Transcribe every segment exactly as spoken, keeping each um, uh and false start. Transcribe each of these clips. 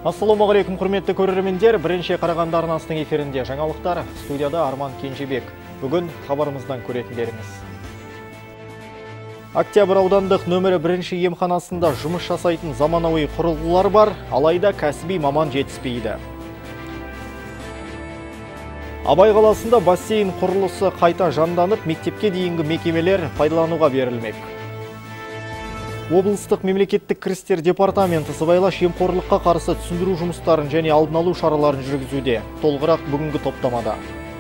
Ассалаумағалейкум, құрметті көрермендер. Бірінші Қарағанды арнасының эфирінде жаңалықтар. Студияда Арман Кенжебек. Бүгін хабарымыздан көретіндеріңіз. Октябрь аудандық нөмірі бірінші емханасында жұмыс жасайтын заманауи құрылғылар бар, алайда кәсіби маман жетіспейді. Абай қаласында бассейн құрылысы қайта жанданып, мектепке дейінгі мекемелер пайдалануға берілмек. Облыстық мемлекеттік кірістер департаменті сыбайлас жемқорлыққа қарсы түсіндіру жұмыстарын және алдын алу шараларын жүргізуде. Толығырақ бүгінгі топтамада.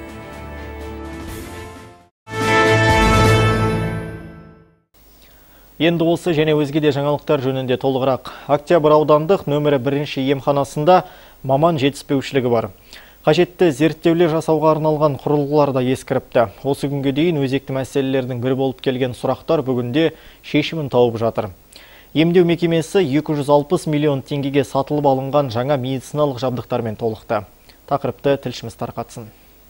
Енді осы және өзге де жаңалықтар жөнінде толығырақ. Октябрь аудандық нөмірі бірінші емханасында маман жетіспеушілігі бар. Қажетті зерттеулер жасауға арналған құрылғылар да ескіріпті. Осы күнге дейін өзекті мәселелердің бірі болып келген сұрақтар бүгінде шешімін тауып жатыр. Емдеу мекемесі екі жүз алпыс миллион теңгеге сатылып алынған жаңа медициналық жабдықтармен толықты. Тақырыпты тілшіміз тарқатсын.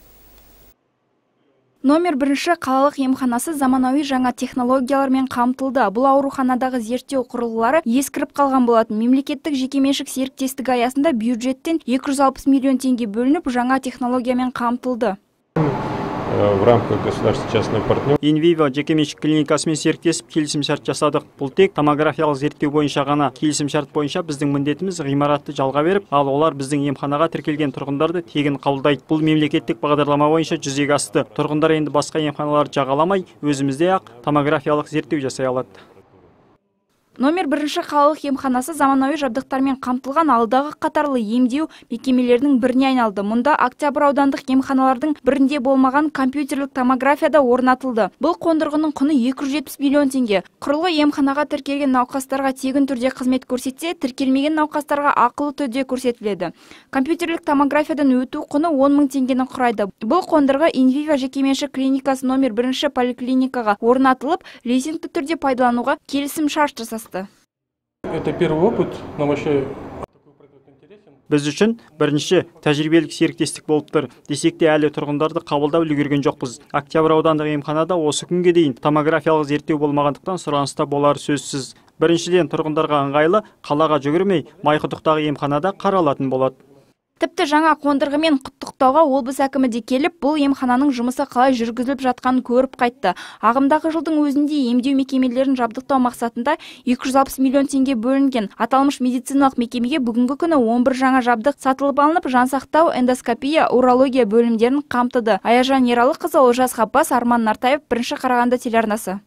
Номер бірінші қалалық емханасы заманауи жаңа технологиялармен қамтылды. Бұл ауруханадағы зерттеу құрылғылары ескіріп қалған болатын. Мемлекеттік жекеменшік серіктестік аясында бюджеттен екі жүз алпыс миллион теңге бөлініп, жаңа технологиямен қамтылды. В рамках государственно-частного партнера Инвиво жекеменшік клиникасымен серіктесіп келісім-шарт жасадық. Бұл тек томографиялық зерттеу бойынша ғана. Келісім-шарт бойынша біздің міндетіміз ғимаратты жалға беріп, ал олар біздің емханаға тіркелген тұрғындарды тегін қабылдайды. Бұл мемлекеттік бағдарлама бойынша жүзеге асты. Тұрғындар енді басқа емханаларды жағаламай, өзімізде ақ томографиялық зерттеу жасай алады. Номер бірінші қалалық емханасы заманауи жабдықтармен қамтылған алдағы қатарлы емдеу мекемелерінің біріне айналды. Мұнда Октябрь аудандық емханалардың бірінде болмаған компьютерлік томографияда орнатылды. Бұл қондырғының құны екі жүз жетпіс миллион теңге. Құрылғы емханаға тіркелген науқастарға тегін түрде қызмет көрсетсе, тіркелмеген науқастарға ақылы түрде көрсетіледі. Компьютерлік томографиядан өту құны он мың теңгені құрайды. Бұл қондырғы Инвиво жекеменшік клиникасы номер бірінші поликлиникаға орнатылып, лизингті түрде пайдалануға келісім шарт жасасты. Это первый опыт, но вообще Біз үшін бірінші тәжірибелік серіктестік болып тұр. Десек те әлі тұрғындарды қабылдау үлгерген жоқпыз. Октябрь аудандық емханада осы күнге дейін томографиялық зерттеу болмағандықтан сұраныста болар сөзсіз. Біріншіден тұрғындарға ыңғайлы, қалаға жүгірмей, Майқұдықтағы емханада қаралатын болады. Тіпті жаңа қондырғымен құттықтауға облыс әкімі де келіп, бұл емхананың жұмысы қалай жүргізіліп жатқанын көріп қайтты. Ағымдағы жылдың өзінде емдеу мекемелерін жабдықтау мақсатында екі жүз алпыс миллион теңге бөлінген. Аталмыш медициналық мекемеге бүгінгі күні он бір жаңа жабдық сатылып алынып, жансақтау, эндоскопия, урология бөлімдерін қамтыды. Аяжан Ералықызы, Олжас Ғаббас, Арман Нартаев, бірінші Қарағанды телеарнасы.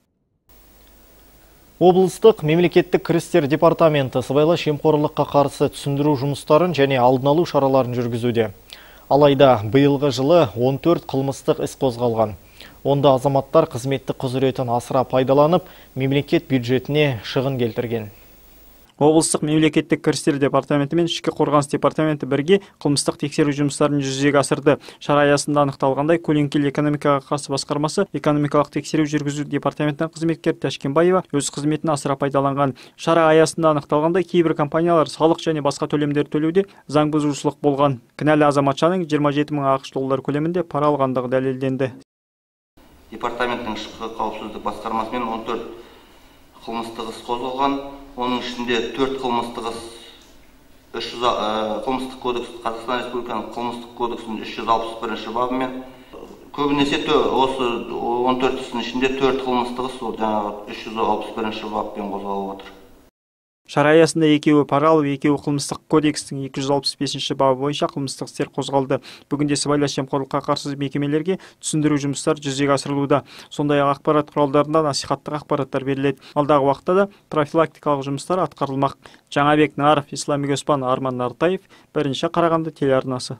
Облыстық мемлекеттік кірістер департаменті сыбайлас жемқорлыққа қарсы түсіндіру жұмыстарын және алдын алу шараларын жүргізуде. Алайда биылғы жылы он төрт қылмыстық іс қозғалған. Онда азаматтар қызметтік құзыретін асыра пайдаланып, мемлекет бюджетіне шығын келтірген. Облыстық мемлекеттік кірістер департаменті мен ішкі қорғаныс департаменті бірге қылмыстық тексеру жұмыстарын жүзеге асырды. Шара аясында анықталғандай, Көлеңкел экономикаға қарсы басқармасы экономикалық тексеру жүргізу департаментінің қызметкер Тәшкенбаева өз қызметін асыра пайдаланған. Шара аясында анықталғандай, кейбір компаниялар салық және басқа төлемдер төлеуде заң бұзушылық болған. Кінәлі азаматшаның жиырма жеті мың ақш доллар көлемінде пара алғандығы дәлелденді. Департаменттің ішкі қауіпсіздік басқармасымен он төрт қылмыстық іс қозғалған. Оның ішінде төрт қылмыстық іс қылмыстық кодекс, Қазақстан Республиканың қылмыстық кодексінің үш жүз алпыс бірінші бабымен, көбінесе осы он төрт істің ішінде төрт қылмыстық іс жаңағы үш жүз алпыс бірінші баппен қозғалып отыр. Шара аясында екеуі пара алып, екеуі қылмыстық кодекстің екі жүз алпыс бесінші бабы бойынша қылмыстық істер қозғалды. Бүгінде сыбайлас жемқорлыққа қарсы мекемелерге түсіндіру жұмыстары жүзеге асырылуда. Сондай-ақ ақпарат құралдарында насихаттық ақпараттар беріледі. Алдағы уақытта да профилактикалық жұмыстар атқарылмақ. Жаңабек Наров, Исламик Оспан, Арман Нартаев, бірінші Қарағанды телеарнасы.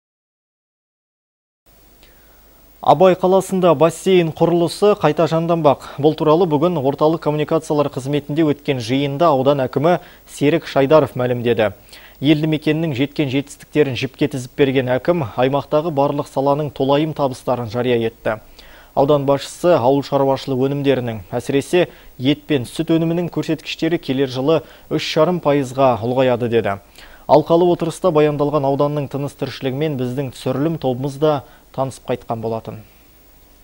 Абай қаласында бассейн құрылысы қайта жанданбақ. Бұл туралы бүгін орталық коммуникациялар қызметінде өткен жиында аудан әкімі Серік Шайдаров мәлімдеді. Елді мекеннің жеткен жетістіктерін жіпке тізіп берген әкім аймақтағы барлық саланың толайым табыстарын жария етті. Аудан басшысы ауыл шаруашылық өнімдерінің, әсіресе ет пен сүт өнімінің көрсеткіштері келер жылы үш жарым пайызға ұлғаяды деді. Алқалы отырыста баяндалған ауданның тыныс тіршілігімен біздің түсірілім тобымыз да танысып қайтқан болатын.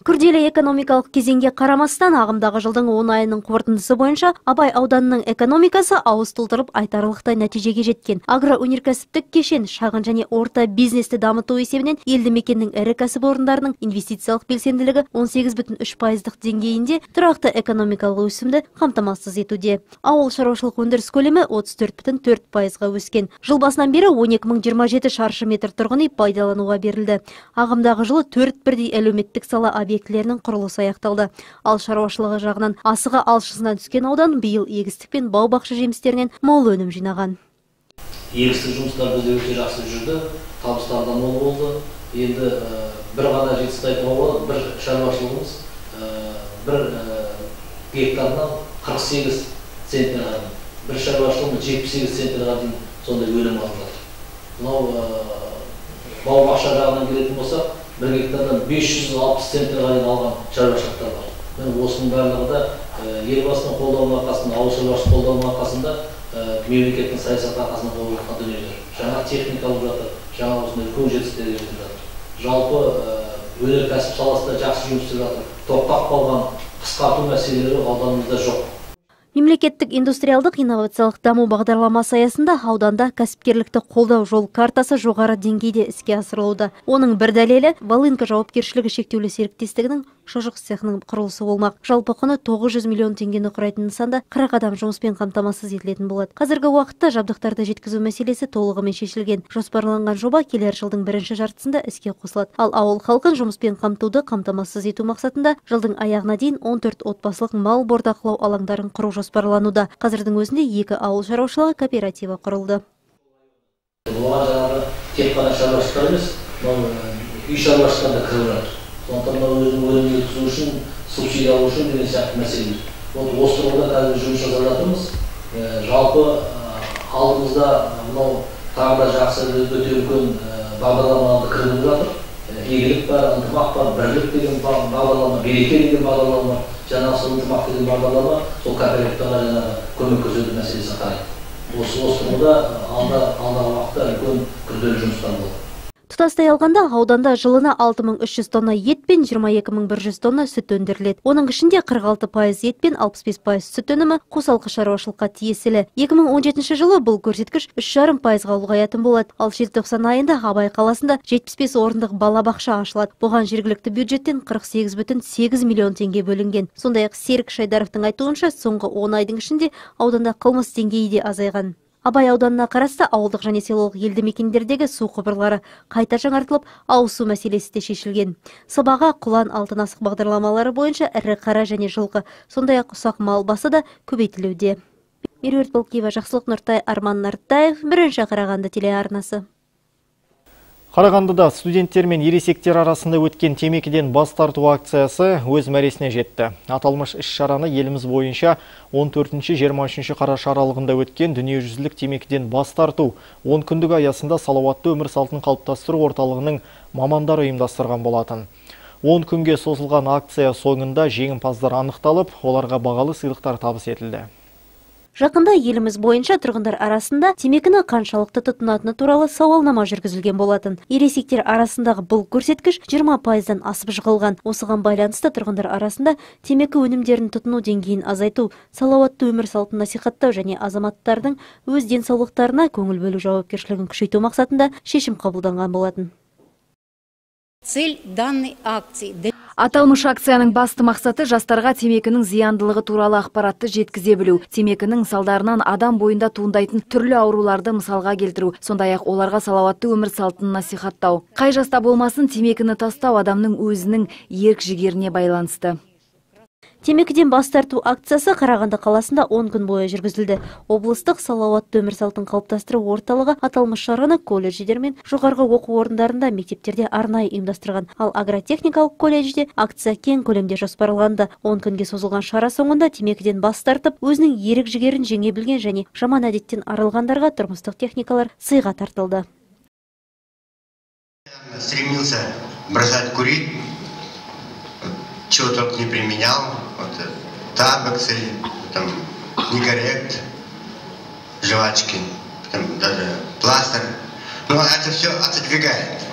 Күрделі экономикалық кезеңге қарамастан ағымдағы жылдың он айының қорытындысы бойынша Абай ауданының экономикасы ауыз толтырып айтарлықтай нәтижеге жеткен. Агроөнеркәсіптік кешен, шағын және орта бизнесті дамыту есебінен елді мекеннің ірі кәсіпорындарының инвестициялық белсенділігі он сегіз бүтін үш пайыздық деңгейінде тұрақты экономикалық өсімді қамтамасыз етуде. Ауыл шаруашылық өндіріс көлемі отыз төрт бүтін төрт пайызға өскен. Жыл басынан бері он екі мың жиырма жеті шаршы метр тұрғын үй пайдалануға берілді. Ағымдағы жылы төрт бірдей әлеуметтік сала объектілерінің құрылысы аяқталды. Ал шаруашылығы жағынан асығы алшысынан түскен аудан биыл егістік пен бау-бақша жемістерінен мол өнім жинаған. Егістік жұмыстар бізде өте жақсы жүрді, табыстар да мол болды. Енді бір ғана жетістік айтуға болады, бір шаруашылығымыз бір гектарынан қырық сегіз центнерға дейін, бір шаруашылығымыз жетпіс сегіз центнерға дейін сондай өнім алып жатыр. Мынау бау-бақша жағынан келетін болсақ, бір гектардан бес жүз алпыс центнерға дейін алған шаруашылықтар бар. Мен осының барлығы да елбасының қолдауының арқасында, ауыл шаруашылық қолдауының арқасында, мемлекеттің саясаты арқасында болып жатқан дүниелер. Жаңа техника алып жатыр, жаңа осындай үлкен жетістіктерге жетіп жатыр. Жалпы өнеркәсіп саласында жақсы жұмыс істеп жатыр. Тоқтап қалған қысқарту мәселелері ауданымызда жоқ. Мемлекеттік индустриалдық инновациялық даму бағдарламасы аясында ауданда кәсіпкерлікті қолдау жол картасы жоғары деңгейде іске асырылуда. Оның бір дәлелі Волынка жауапкершілігі шектеулі серіктестігінің шұжық цехының құрылысы болмақ. Жалпы құны тоғыз жүз миллион теңгені құрайтын нысанда қырық адам жұмыспен қамтамасыз етілетін болады. Қазіргі уақытта жабдықтарды жеткізу мәселесі толығымен шешілген. Жоспарланған жоба келер жылдың бірінші жартысында іске қосылады. Ал ауыл халқын жұмыспен қамтуды қамтамасыз ету мақсатында жылдың аяғына дейін он төрт отбасылық мал бордақылау алаңдарын құру жоспарлануда. Қазірдің өзінде екі ауыл шаруашылығы кооперативі құрылды. Оған жаңағы тек қана шаруашылықтар емес, үй шаруашылықтар да кіріп жатыр. Сондықтан өзінің өнімін өткізу үшін, субсидия алу үшін деген сияқты мәселе. Осы тұрғыда қазір жұмыс жасап жатырмыз. Жалпы алдымызда мынау тағы да жақсы өте үлкен бағдарламаларды кіргізіп жатыр. Игілік бар, ынтымақ бар, бірлік деген бағдарлама, береке деген бағдарлама, жаңағы сол ынтымақ деген бағдарлама сол кооперативтарға жаңағы көмек көрсету мәселесін қарайды. Осы осы тұрғыда алдағы уақытта үлкен күрделі жұмыстар болады. Тұтастай алғанда ауданда жылына алты мың үш жүз тонна ет пен жиырма екі мың бір жүз тонна сүт өндіріледі. Оның ішінде қырық алты пайыз ет пен алпыс бес пайыз сүт өнімі қосалқы шаруашылыққа тиесілі. екі мың он жетінші жылы бұл көрсеткіш үш жарым пайызға ұлғаятын болады. Ал желтоқсан айында Абай қаласында жетпіс бес орындық балабақша ашылады. Бұған жергілікті бюджеттен қырық сегіз бүтін сегіз миллион теңге бөлінген. Сондай-ақ Серік Шайдаровтың айтуынша, соңғы он айдың ішінде ауданда қылмыс деңгейі де азайған. Абай ауданына қарасты ауылдық және селолық елді мекендердегі су құбырлары қайта жаңартылып, ауызсу мәселесі де шешілген. Сыбаға, Құлан, Алтын асық бағдарламалары бойынша ірі қара және жылқы, сондай-ақ ұсақ мал басы да көбейтілуде. Меруерт Балкиева, Жақсылық Нұртай, Арман Нартаев, бірінші Қарағанды телеарнасы. Қарағандыда студенттер мен ересектер арасында өткен темекіден бас тарту акциясы өз мәресіне жетті. Аталмыш іс-шараны еліміз бойынша он төртінші жиырма үшінші қараша аралығында өткен дүниежүзілік темекіден бас тарту он күндік аясында салауатты өмір салтын қалыптастыру орталығының мамандары ұйымдастырған болатын. он күнге созылған акция соңында жеңімпаздар анықталып, оларға бағалы сыйлықтар табыс етілді. Жақында еліміз бойынша тұрғындар арасында темекіні қаншалықты тұтынатыны туралы сауалнама жүргізілген болатын. Ересектер арасындағы бұл көрсеткіш жиырма пайыздан асып жығылған. Осыған байланысты тұрғындар арасында темекі өнімдерін тұтыну деңгейін азайту, салауатты өмір салтын насихаттау және азаматтардың өз денсаулықтарына көңіл бөлу жауапкершілігін күшейту мақсатында шешім қабылданған болатын. Цель данной акции. Аталмыш акцияның басты мақсаты жастарға темекінің зияндылығы туралы ақпаратты жеткізе білу. Темекінің салдарынан адам бойында туындайтын түрлі ауруларды мысалға келтіру, сондай-ақ оларға салауатты өмір салтын насихаттау. Қай жаста болмасын темекіні тастау адамның өзінің ерік жігеріне байланысты. Темекіден бас тарту акциясы Қарағанды қаласында он күн бойы жүргізілді. Облыстық салауатты өмір салтын қалыптастыру орталығы аталмыш шараны колледждер мен жоғарғы оқу орындарында, мектептерде арнайы ұйымдастырған. Ал агротехникалық колледжде акция кең көлемде жоспарланды. он күнге созылған шара соңында темекіден бас тартып, өзінің ерік жігерін жеңе білген және жаман әдеттен арылғандарға тұрмыстық техникалар сыйға тартылды. Стремился бросать курить, чего только не применял, вот, табаксы, там, никоррект, жвачки, там, даже пластырь. Но это все отодвигает.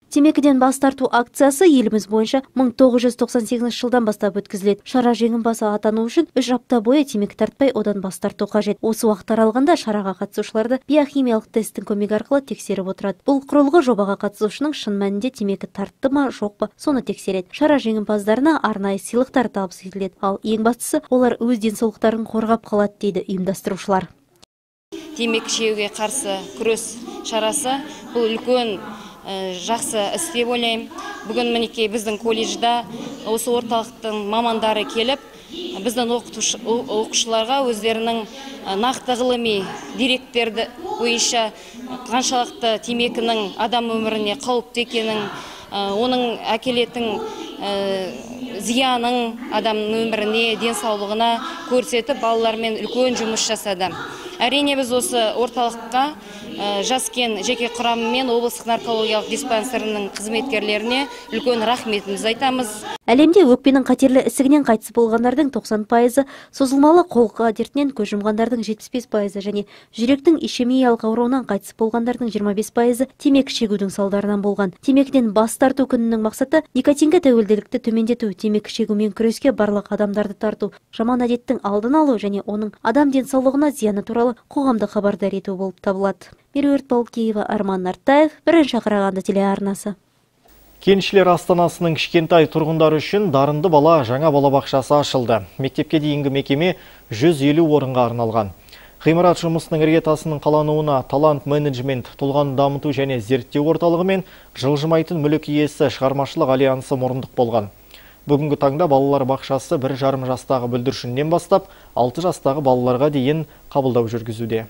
Темекіден бас тарту акциясы еліміз бойынша мың тоғыз жүз тоқсан сегізінші жылдан бастап өткізіледі. Шара жеңімпазы атану үшін үш апта бойы темекі тартпай одан бас тарту қажет. Осы уақыт аралығында шараға қатысушыларды биохимиялық тесттің көмегі арқылы тексеріп отырады. Бұл құрылғы жобаға қатысушының шын мәнінде темекі тартты ма, жоқ па, соны тексереді. Шара жеңімпаздарына арнайы сыйлықтар табыс етіледі. Ал ең бастысы, олар өз денсаулықтарын қорғап қалады дейді ұйымдастырушылар. Темекі шегуге қарсы күрес шарасы бұл үлкен жақсы іс деп ойлаймын. Бүгін мінекей біздің колледжда осы орталықтың мамандары келіп, біздің оқушыларға өздерінің нақты ғылыми деректерді бойынша қаншалықты темекінің адам өміріне қауіпті екенін, оның әкелетін зияның адамның өміріне, денсаулығына көрсетіп, балалармен үлкен жұмыс жасады. Әрине біз осы орталыққа Жаскен жеке құрамымен облыстық наркологиялық диспансерінің қызметкерлеріне үлкен рахметімізді айтамыз. Әлемде өкпенің қатерлі ісігінен қайтыс болғандардың тоқсан пайызы, созылмалы қолқа дертінен көз жұмғандардың жетпіс бес пайызы және жүректің ишемиялық ауруынан қайтыс болғандардың жиырма бес пайызы темекі шегудің салдарынан болған. Темекіден бас тарту күнінің мақсаты никотинге тәуелділікті төмендету, темекі шегумен күреске барлық адамдарды тарту, жаман әдеттің алдын алу және оның адам денсаулығына зияны туралы қоғамды хабардар ету болып табылады. Меруерт Балкеева, Арман Нартаев, бірінші Қарағанды телеарнасы. Кеншілер Астанасының кішкентай тұрғындары үшін дарынды бала жаңа балабақшасы ашылды. Мектепке дейінгі мекеме жүз елу орынға арналған. Ғимарат жұмысының іргетасының қалануына талант менеджмент, тұлғаны дамыту және зерттеу орталығы мен жылжымайтын мүлік иесі шығармашылық альянсы мұрындық болған. Бүгінгі таңда балалар бақшасы бір жарым жастағы бүлдіршіннен бастап алты жастағы балаларға дейін қабылдау жүргізуде.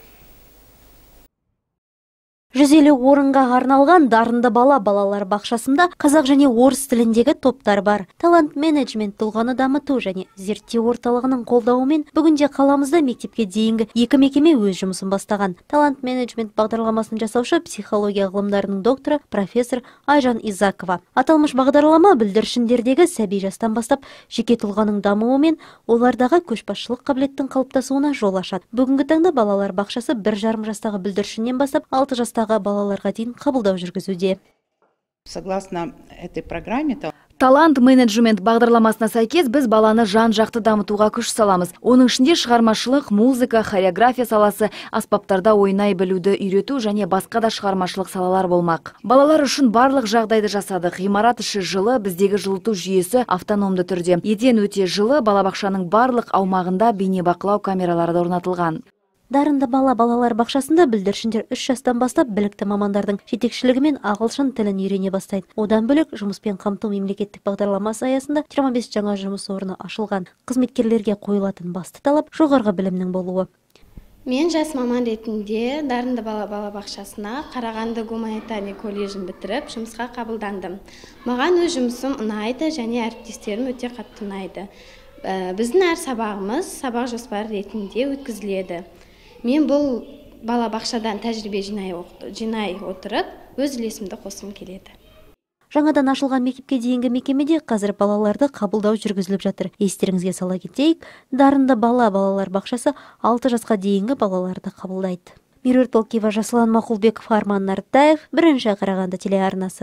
жүз елу орынға арналған дарынды бала балалар бақшасында қазақ және орыс тіліндегі топтар бар. Талант менеджмент, тұлғаны дамыту және зерттеу орталығының қолдауымен бүгінде қаламызда мектепке дейінгі екі мекеме өз жұмысын бастаған. Талант менеджмент бағдарламасын жасаушы психология ғылымдарының докторы профессор Айжан Изакова. Аталмыш бағдарлама бүлдіршіндердегі сәби жастан бастап жеке тұлғаның дамуы мен олардағы көшбасшылық қабілеттің қалыптасуына жол ашады. Бүгінгі таңда балалар бақшасы бір жарым жастағы бүлдіршіннен бастап алты жастағы балаларға дейін қабылдау жүргізуде. Согласно этой программе, Талант менеджмент бағдарламасына сәйкес біз баланы жан-жақты дамытуға күш саламыз. Оның ішінде шығармашылық, музыка, хореография саласы, аспаптарда ойнай білуді үйрету және басқа да шығармашылық салалар болмақ. Балалар үшін барлық жағдайды жасадық. Ғимарат іші жылы, біздегі жылыту жүйесі автономды түрде. Еден өте жылы, балабақшаның барлық аумағында бейнебақылау камералары да орнатылған. Дарынды бала балалар бақшасында бүлдіршіндер үш жастан бастап білікті мамандардың жетекшілігімен ағылшын тілін үйрене бастайды. Одан бөлек жұмыспен қамту мемлекеттік бағдарламасы аясында жиырма бес жаңа жұмыс орны ашылған. Қызметкерлерге қойылатын басты талап жоғарғы білімнің болуы. Мен жас маман ретінде дарынды бала балабақшасына Қарағанды гуманитарный колледжін бітіріп, жұмысқа қабылдандым. Маған өз жұмысым ұнайды және әріптестерім өте қатты ұнайды. Біздің әр сабағымыз сабақ жоспары ретінде өткізіледі. Мен бұл балабақшадан тәжірибе жинай отырып, өз үлесімді қосқым келеді. Жаңадан ашылған мектепке дейінгі мекемеде қазір балаларды қабылдау жүргізіліп жатыр. Естеріңізге сала кетейік, дарынды бала балалар бақшасы алты жасқа дейінгі балаларды қабылдайды. Меруерт Балкеева, Жасұлан Мақұлбеков, Арман Нартаев, бірінші Қарағанды телеарнасы.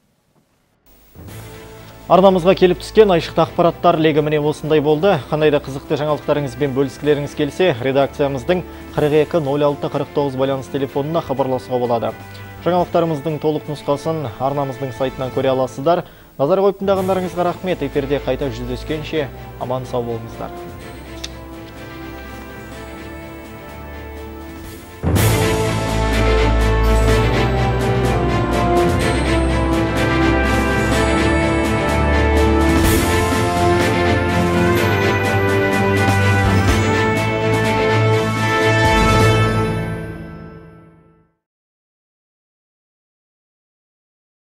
Арнамызға келіп түскен айшықты ақпараттар легі міне осындай болды. Қандай да қызықты жаңалықтарыңызбен бөліскілеріңіз келсе, редакциямыздың қырық екі нөл алты қырық тоғыз байланыс телефонына хабарласуға болады. Жаңалықтарымыздың толық нұсқасын арнамыздың сайтынан көре аласыздар. Назар қойып тыңдағандарыңызға рахмет. Эфирде қайта жүздескенше аман сау болыңыздар.